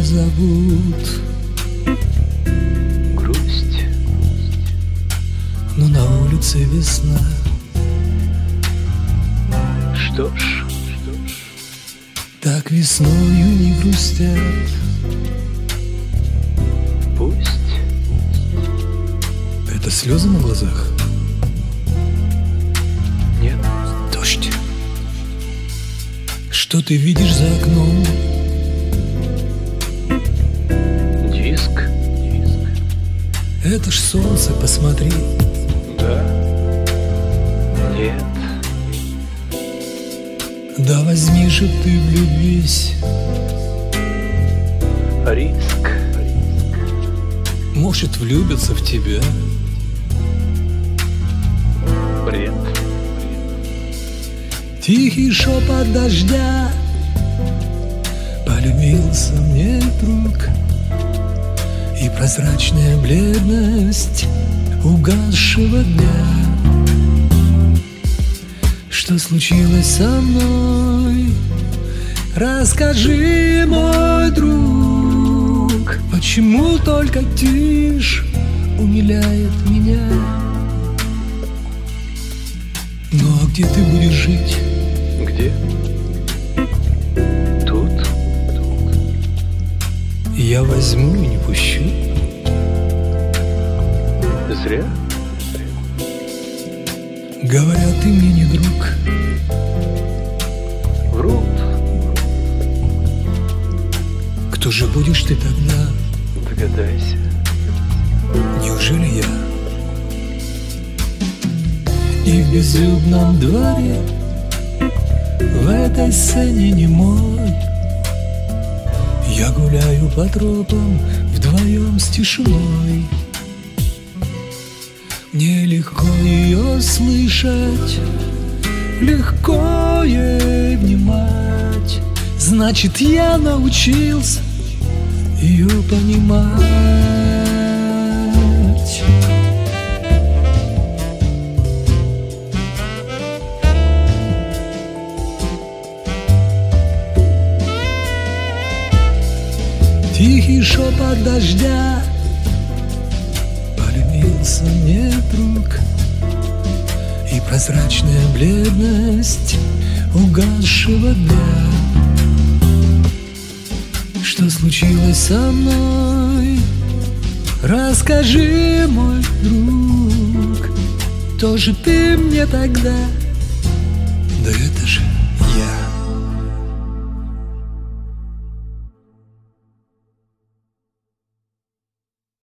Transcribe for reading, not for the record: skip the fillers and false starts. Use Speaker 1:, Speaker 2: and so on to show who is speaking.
Speaker 1: зовут
Speaker 2: грусть,
Speaker 1: но на улице весна.
Speaker 2: что ж,
Speaker 1: Так весною не грустят.
Speaker 2: пусть
Speaker 1: Это слезы на глазах?
Speaker 2: нет,
Speaker 1: Дождь. Что ты видишь за окном?
Speaker 2: диск,
Speaker 1: Это ж солнце, посмотри.
Speaker 2: да, нет,
Speaker 1: Да возьми же ты, влюбись.
Speaker 2: риск,
Speaker 1: Может, влюбятся в тебя.
Speaker 2: бред,
Speaker 1: Тихий шепот дождя. Полюбился мне друг. И прозрачная бледность угасшего дня. Что случилось со мной? Расскажи, мой друг. Почему только тишь умиляет меня? Ну а где ты будешь жить?
Speaker 2: где? Тут,
Speaker 1: Я возьму и не пущу.
Speaker 2: зря,
Speaker 1: Говорят, ты мне не друг.
Speaker 2: врут,
Speaker 1: Кто же будешь ты тогда?
Speaker 2: догадайся,
Speaker 1: Неужели я? И в безлюдном дворе, в этой сцене немой, я гуляю по тропам вдвоем с тишиной. Мне легко ее слышать, легко ей внимать. Значит, я научился ее понимать. Тихий шепот дождя. Полюбился мне друг. И прозрачная бледность угасшего дня. Что случилось со мной? Расскажи, мой друг. Тоже ты мне тогда